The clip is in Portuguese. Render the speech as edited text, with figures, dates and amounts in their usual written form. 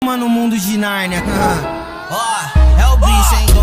No mundo de Nárnia. Ó, é o bicho, hein?